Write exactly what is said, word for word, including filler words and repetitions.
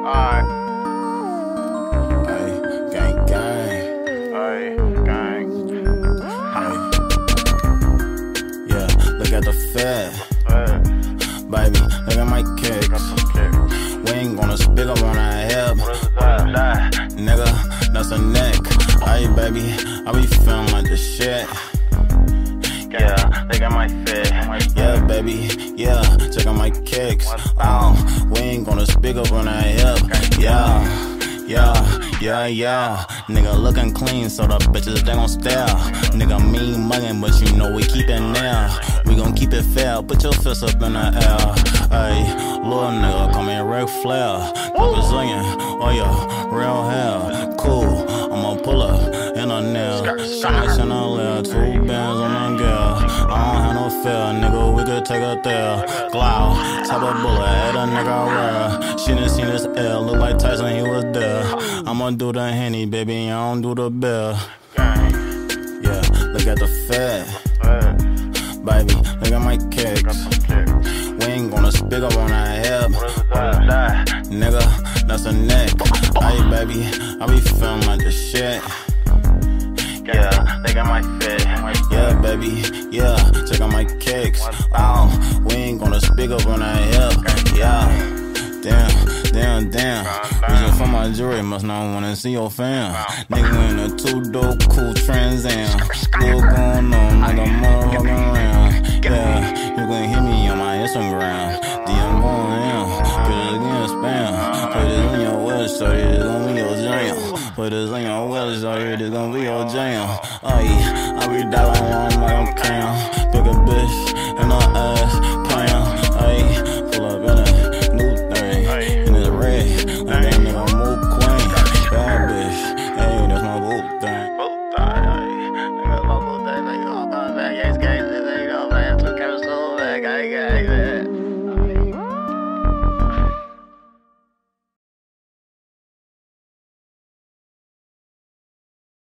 Alright. Ay, gang, gang. Ay, gang. Ay. Yeah, look at the fed. Fed. Baby, look at my kicks. Got some kicks. We ain't gonna speak up on our hip. What is that? That. Nigga, that's a neck. Ay, baby, I be feeling like the shit. Yeah, they got my fit. Yeah, baby, yeah, check out my kicks. Um, we ain't gonna speak up on our hip. Yeah, yeah, yeah, yeah. Nigga looking clean, so the bitches they gon' stare. Nigga mean muggin', but you know we keep it now. We gon' keep it fair, put your fists up in the air. Ayy, little nigga, call me Ric Flair. No Brazilian, oh yeah, real hair. Cool, I'ma pull up in a nail. Smash in a lair, two bands on a girl. I don't have no fear, nigga, we could take her there. Glow, type of bullet, hit a nigga rare. She done seen this L, look like Tyson, he was there. I'ma do the Henny, baby, I don't do the bill. Yeah, look at the fed. Baby, look at my kicks. We ain't gonna speak up on our hip. Nigga, that's a neck. Ay, baby, I be feeling like the shit. Yeah, they got my fit. Yeah, baby, yeah, check out my kicks. Oh, we ain't gonna speak up on our hip. Yeah, damn, damn, damn. Reaching for my jewelry, must not wanna see your fam. Nigga in a two-door cool Trans Am. Still going on, nigga, motherfucking around. Yeah, you can hit me on my Instagram. D M going in, put it again, spam. Put it on your website, it's gonna be your jam. Put this on your website, it's gonna be your jam. Ay, I be dialing on my cam. Pick a bitch in her ass, pam. Ay, pull up in a new thing, in this red. Like that nigga move queen, bad bitch. Hey, that's my boot thing. Boot thing, nigga, my boot thing, nigga, all my bag, yes, gang, this ain't all bad, two cameras so bad, gang, gang,